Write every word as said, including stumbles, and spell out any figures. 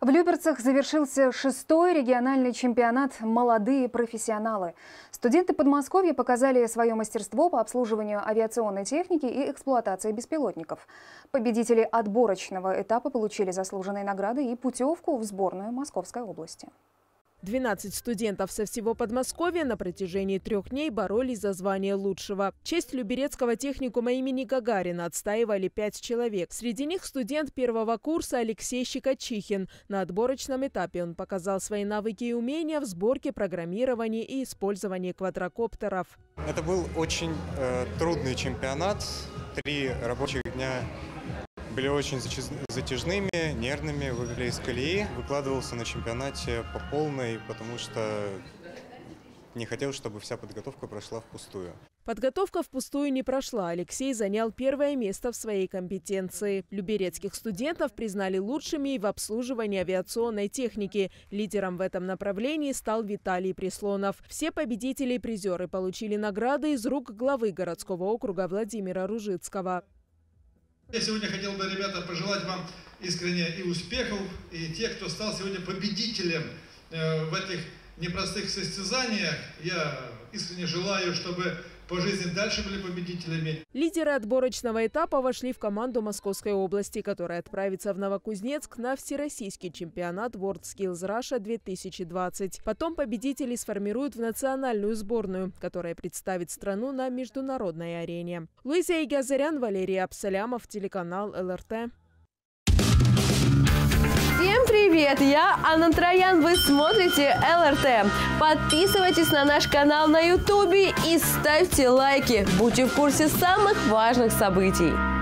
В Люберцах завершился шестой региональный чемпионат «Молодые профессионалы». Студенты Подмосковья показали свое мастерство по обслуживанию авиационной техники и эксплуатации беспилотников. Победители отборочного этапа получили заслуженные награды и путевку в сборную Московской области. двенадцать студентов со всего Подмосковья на протяжении трех дней боролись за звание лучшего. Честь Люберецкого техникума имени Гагарина отстаивали пять человек. Среди них студент первого курса Алексей Щекочихин. На отборочном этапе он показал свои навыки и умения в сборке, программировании и использовании квадрокоптеров. Это был очень э, трудный чемпионат. Три рабочих дня были очень затяжными, нервными, вывели из колеи. Выкладывался на чемпионате по полной, потому что не хотел, чтобы вся подготовка прошла впустую. Подготовка впустую не прошла. Алексей занял первое место в своей компетенции. Люберецких студентов признали лучшими и в обслуживании авиационной техники. Лидером в этом направлении стал Виталий Преслонов. Все победители и призеры получили награды из рук главы городского округа Владимира Ружицкого. Я сегодня хотел бы, ребята, пожелать вам искренне и успехов, и тех, кто стал сегодня победителем в этих непростых состязаниях. Я искренне желаю, чтобы по жизни дальше были победителями. Лидеры отборочного этапа вошли в команду Московской области, которая отправится в Новокузнецк на всероссийский чемпионат WorldSkills Russia две тысячи двадцать. Потом победителей сформируют в национальную сборную, которая представит страну на международной арене. Луиза Игазарян, Валерий Абсалямов, телеканал эл эр тэ. Всем привет! Я Анна Троян, вы смотрите эл эр тэ. Подписывайтесь на наш канал на ютубе и ставьте лайки. Будьте в курсе самых важных событий.